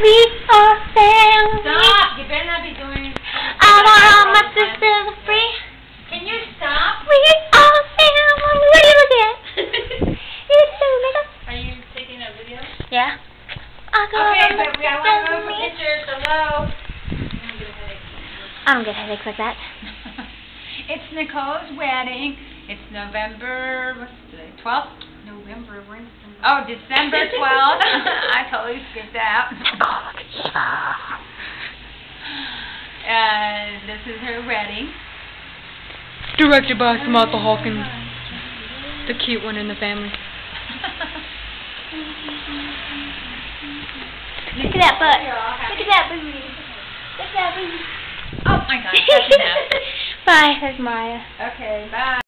We are family. Stop! You better not be doing... I want all my sisters free. Can you stop? We are family. What are you looking at? You too, nigga. Are you taking a video? Yeah. Okay, but we got one more for pictures. Hello. I don't get headaches like that. It's Nicole's wedding. It's November, what's today, 12th? November, when's oh, December 12th. I totally skipped out. And this is her wedding. Directed by Samantha Hawkins, the cute one in the family. Look at that butt. Look at that booty. Look at that booty. Oh my gosh, that's enough. Bye, there's Maya. Okay, bye.